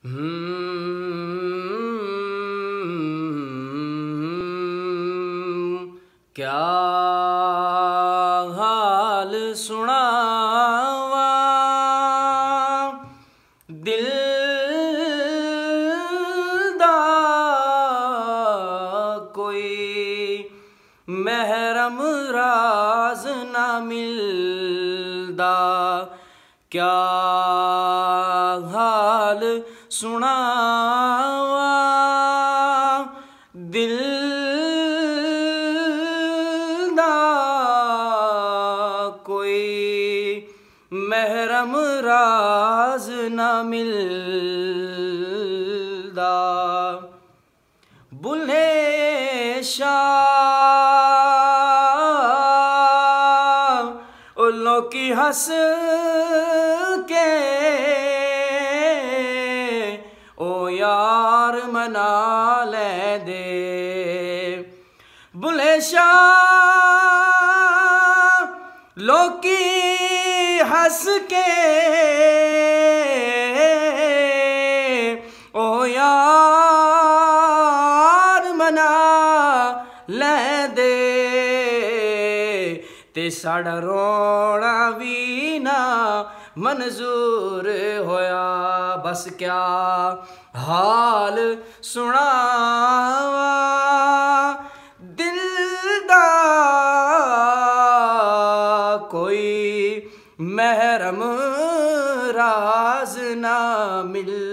क्या हाल सुनावा दिल दा, कोई महरम राज ना मिलदा। क्या हाल सुनावा दिल दा, कोई महरम राज ना मिलदा। बुल्हे शाह उल्लों की हंस के ओ यार मना ले दे। बुल्हे शाह लोकी हंस के ओ यार मना ले दे। ते साड़ा रोना भी ना मंजूर होया। बस क्या हाल सुनावा दिल दा, कोई महरम राज ना मिल